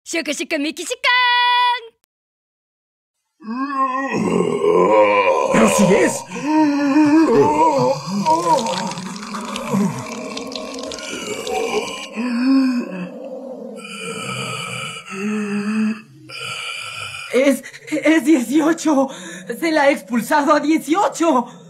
Shaka shaka Miki Shikan. ¡Así es! Es 18. Se la ha expulsado a 18.